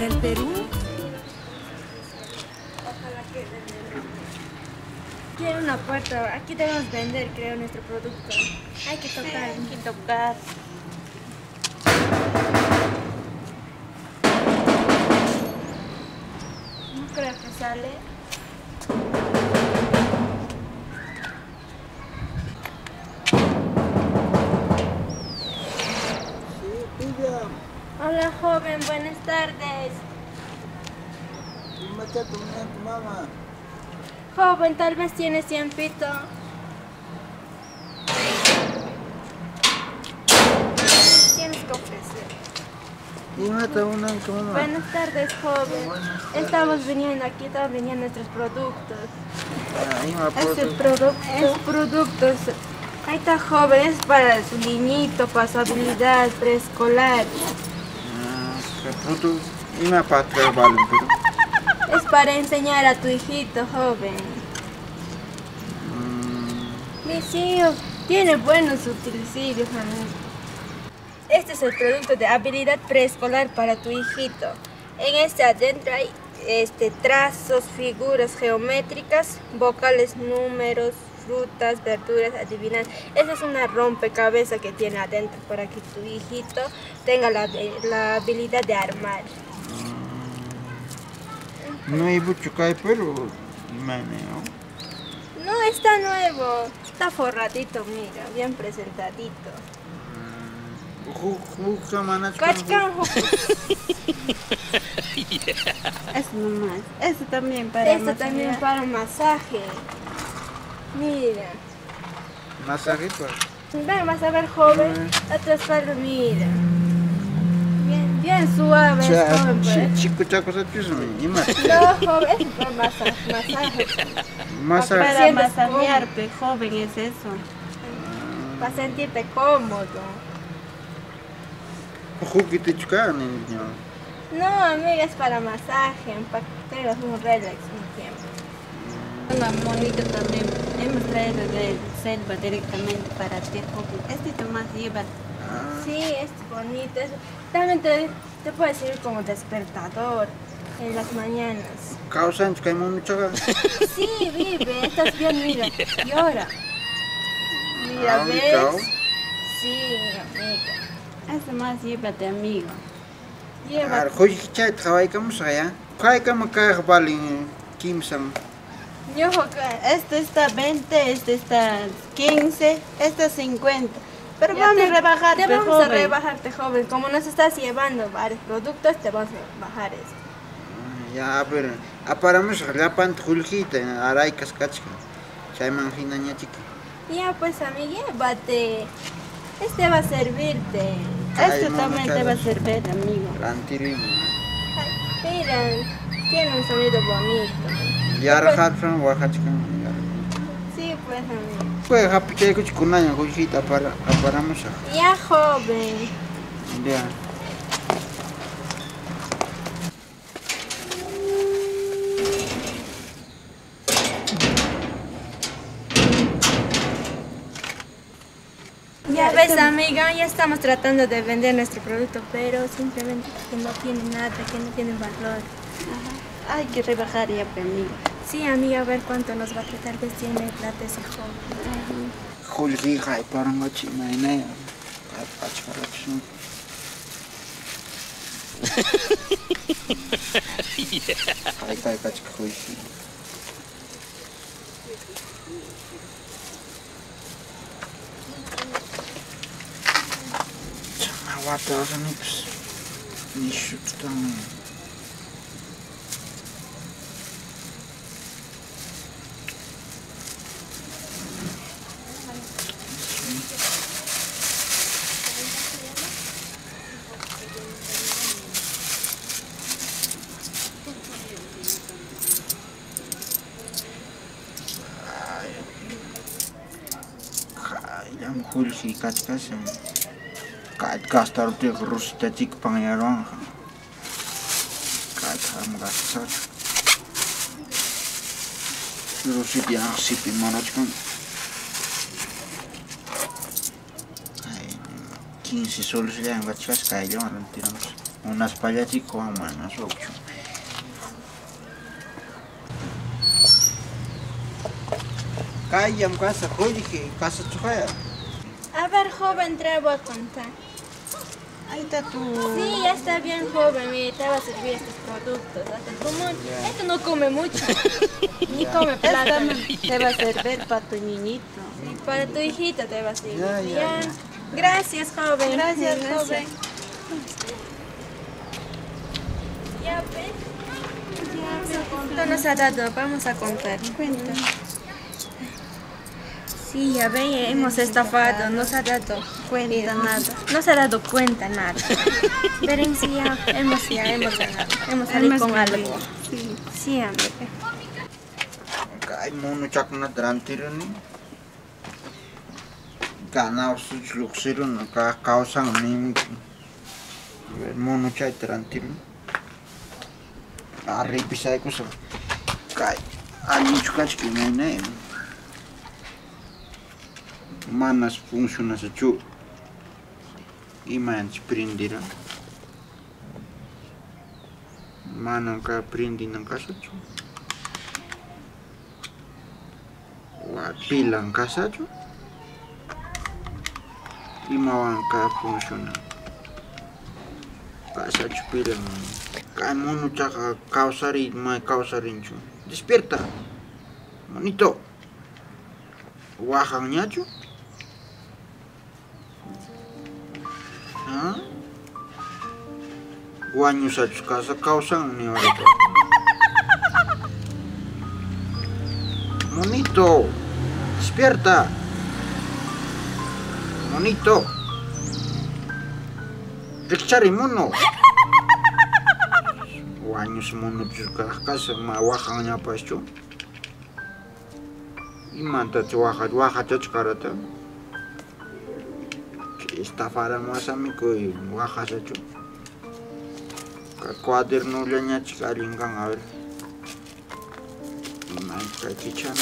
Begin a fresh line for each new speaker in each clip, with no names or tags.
el Perú. Quiero una puerta. Aquí debemos vender, creo, nuestro producto. Hay que tocar.
Hay que tocar.
No creo que sale. Hola, joven, buenas tardes.
Tu mamá.
Joven, tal vez tienes tiempito. Tienes que ofrecer. Buenas tardes, joven. Estamos viniendo aquí, estamos vendiendo nuestros productos. Es productos. Ahí está, joven, es para su niñito, para su habilidad preescolar. Es para enseñar a tu hijito, joven. Mi hijo tiene buenos utensilios, amigo. Este es el producto de habilidad preescolar para tu hijito. En este adentro hay trazos, figuras geométricas, vocales, números, frutas, verduras, adivinar. Esa es una rompecabezas que tiene adentro para que tu hijito tenga la habilidad de armar.
No hay mucho que hay, pero
No, está nuevo. Está forradito, mira, bien presentadito. Cachcan,
Eso nomás. Eso también para
esto también para masaje. Mira.
masaje pues.
Ven, vas a ver, joven. A tu espalda, mira. Bien suave, es joven, pues.
Chico chaco se piso
No, joven, es para masaje.
Para masajear, joven, es eso.
Para sentirte cómodo.
Juguete chuca, niño.
No, amiga, es para masaje, para que tengas un relax un tiempo.
Una monita también. Hemos traído de selva directamente para ti, joven. Este Tomás lleva.
Sí, es bonito. También te puede servir como despertador en las mañanas.
Causan que hay mucho.
Sí, vive, estás bien, mira. Llora. Mira, ¿ves? Sí, amiga.
Eso más llévate, amigo.
Lleva.
Hoy chay trabaja como sea. Hay como que valen 15.
Yo,
Este está 20, este está 15, este está 50. Pero
ya
vamos a rebajarte,
te vamos
joven.
a rebajarte, joven. Como nos estás llevando varios productos, te vamos a bajar esto.
Ya, pero aparamos la pantujita, aray cascachka. Chay manjina chica.
Ya, pues, amiga, llévate. Este va a servirte.
Este también te va a servir, amigo.
Lantirimo.
Miren, tiene un sonido bonito.
Ya rahat from Oaxaca.
Sí, pues, amigo.
Pues hapiche kuch kunanya kuchita aparamos.
Ya, joven.
Ya.
Ya ves, amiga, ya estamos tratando de vender nuestro producto, pero simplemente que no tiene nada, que no tiene valor.
Ajá. Hay que rebajar ya, amigo.
Sí, amiga, a ver cuánto nos va a tratar. Tal vez tiene plata ese joven.
Julgi hay para mochi maina. Pachkarachun. Hay kachka julgi. Wata ni pues ni shoot también. Yang julgi kachkasem. Gastar de rusta chic pangaron. Ham gastar. Rusit yang sipi manachkan. 15 soles ya en gachas cayo tiramos. unas payasico manas ocho. Kayam casa Jorge, casa chujaya.
A ver, joven, te voy a contar.
Ahí está tu...
Sí, ya está bien, joven. Mire, te va a servir estos productos. Hasta el pulmón. Esto no come mucho. Ni come plátano.
Te va a servir para tu niñito.
Sí, para tu hijita te va a servir.
Ya.
Gracias, joven.
Gracias, joven.
Ya ves. ¿Cuánto nos ha dado? Vamos a contar.
Cuenta.
Sí, ya ve, hemos estafado, no se ha dado
Cuenta nada.
no se ha dado cuenta nada. Pero sí, ya hemos ganado, hemos salido con algo.
Sí.
Sí, hombre.
Kay mono chakna trantirani. Ganao such luxirun ka kausan nim. Mono chay trantirun. Arri pisay ko sa kay ani chukachki nene. Manas funciona sa chu. Iman sprindira. Manang ka prindi ng kasachu. Wa pilang kasachu. Imawan ka funciona. Kasachu pilang. Kamono chaka kausarin may kausarin chu. Despierta. Monito. Wahang niya chu. Guanyo sa casa kausang ni Orito. Monito, despierta. Monito. Rikchari mono. Guanyo sa mono sa casa mawakang niya pa siya. Imanta waka chachkarata. Estafara más amigo y Oaxaca hecho. Cuaderno leña chicaringan a ver. Manca chichana.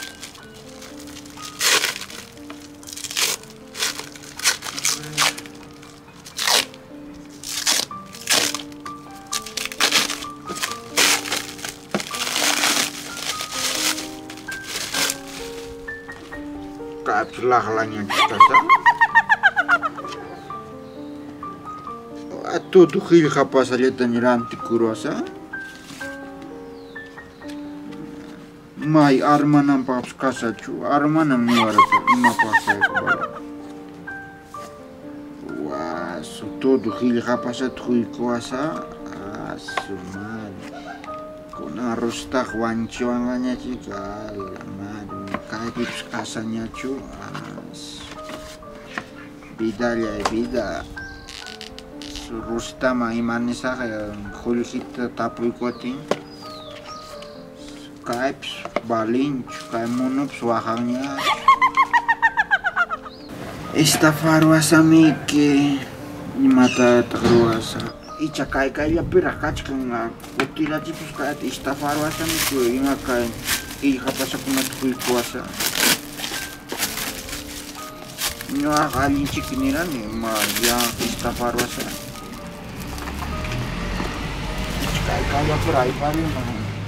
Capsulah laña chichasa. Tudo gil capaz aleta nirante kurosa. Mai armanam paps kasachu, armanam niwarata, ima pasa ekbara. Wasu tudo gil capaz atui kuasa, asuman. Con arroz tajuancho anganya chica, madu kaipips kasanya chu, Bidalya vida. Rustama imanisa Jorgita tapuy kotin. Kaips balinch, kai monops wahangnya. Estafaruasa mike imata tagruasa. Icha kai ya pira kachkan utila tipus kai estafaruasa mike inga kai ija pasakuna tukuy kuasa. Nyo akalin chikiniran ma ya estafaruasa. Kaya por ahí,